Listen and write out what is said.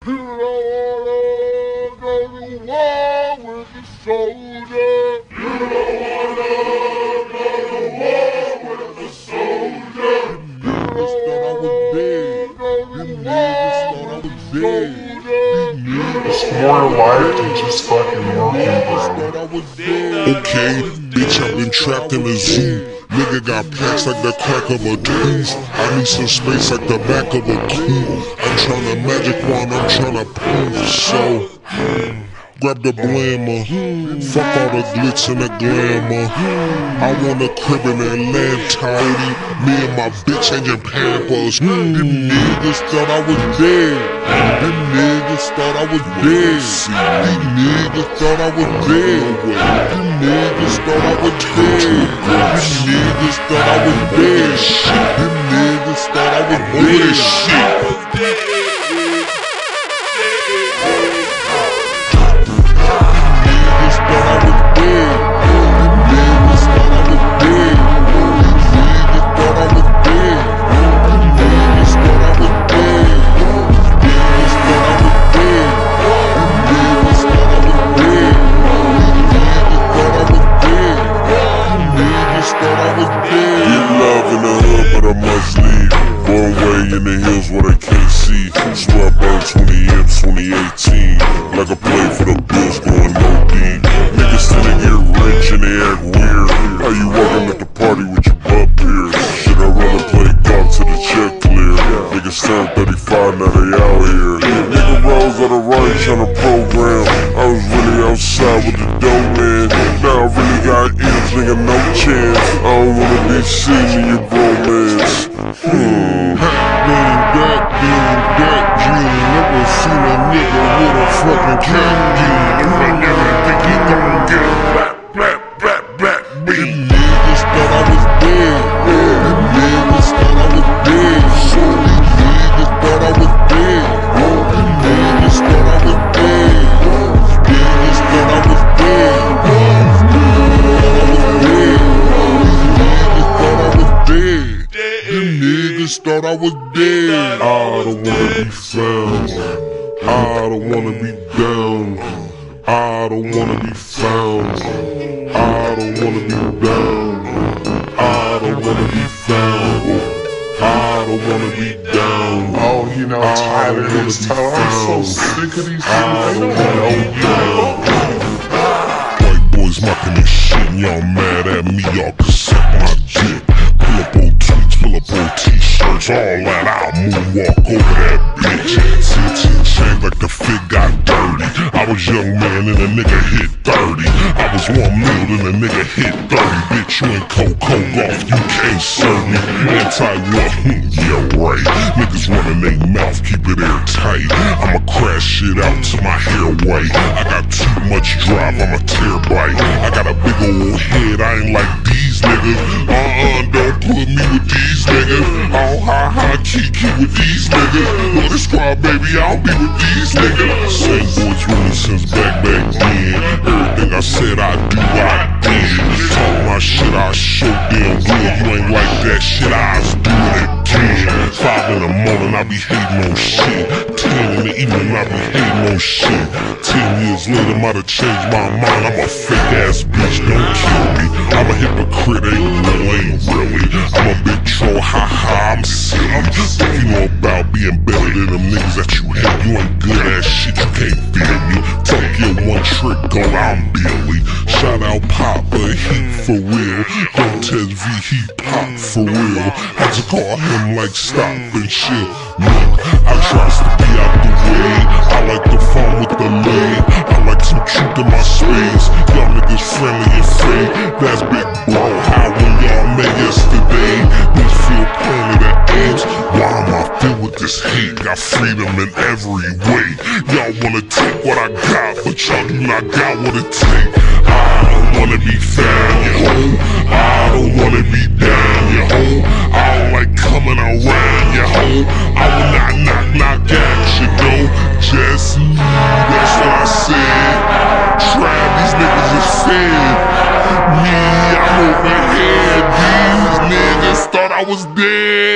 You don't wanna go to war with the soldier. You don't wanna go to war with the soldier. Niggas thought I was dead. Them niggas thought I was dead. It's more life than just fucking working, bro. Okay, bitch, I've been trapped in a zoo. Nigga got packs like the crack of a tooth. I need some space like the back of a coupe. I'm tryna magic wand, I'm tryna prove. So, grab the blammer. Fuck all the glitz and the glamour. I want a crib in Atlanta tidy. Me and my bitch changing pampers. Them niggas thought I was dead. Them niggas thought I was dead. These niggas thought I was dead. Them niggas thought I was dead. Them niggas thought I was dead. Them niggas thought I was dead. Shit. One way in the hills where they can't see. Swear I burned 20 in 2018. Like a play for the bills going OD. Niggas tend to get rich and they act weird. How you walking at the party with your butt pierced? Shit, I'd rather play golf till the check clear. Niggas turn 35, now they out here. Nigga rose out of right tryna program. I was really outside with the dope man. Now I really got ears, nigga, no chance. I don't wanna be seen in your bromance. Being that gene, never seen a nigga with a fucking cat gene. If I never think he gon' get black, beat. Niggas thought I was dead. Them niggas thought I was dead. Niggas thought I was dead. Them niggas thought I was dead. Niggas thought I was dead. Niggas thought I was dead. I don't wanna be found. I don't wanna be down. I don't wanna be found. I don't wanna be down. I don't wanna be found. I don't wanna be down. Oh, you know, Tyler is Tyler. I'm so sick of these niggas. White boys mocking this shit and y'all mad at me. Y'all can suck my dick. Pull up old tweets, pull up old t-shirts, all that. I'll moonwalk over that bitch. CT chain like the fit got dirty. I was young man and a nigga hit 30. I was 1 mil and a nigga hit 30. Bitch, you ain't Coco Golf, you can't serve me. Anti-war, yeah right. Niggas running they mouth, keep it airtight. I'ma crash shit out to my hair white. I got too much drive, I'm a terabyte. I got a big old head, I ain't like these niggas. Don't put me with these niggas. All high, kiki with these niggas. Look at squad, baby, I don't be with these niggas. Same boys really since back then. Everything I said I do, I did. Talk my shit, I show damn good. You ain't like that shit, I was doing it again. 5 in the morning, I be hating on shit. 10 in the evening, I be hating on shit. 10 years later, might have changed my mind. I'm a fake ass bitch, don't kill me. I'm a hypocrite, ain't really. I'm a big troll, haha, I'm silly. If you know about being better than them niggas that you hate, you ain't good at shit, you can't feel me. Fuck your one trick, go, I'm Billy. Shout out Papa, he for real. Don't test V, he pop for real. Had to call him like stop and shit. Look, I tries to be out the way. I like the phone with the leg. I like some truth in my space. Y'all niggas friendly and fake. That's big bro, how when y'all met yesterday. This feel plainly the age. Why am I filled with this hate? Got freedom in every way. Y'all wanna take what I got, but y'all do not got what it take. I don't wanna be found, you hoe. I don't wanna be down, you hoe. I don't like coming around, you hoe. I will not knock at you, though. Just me, that's what I said. Trap, these niggas is fed. Me, I'm overhead. These niggas thought I was dead.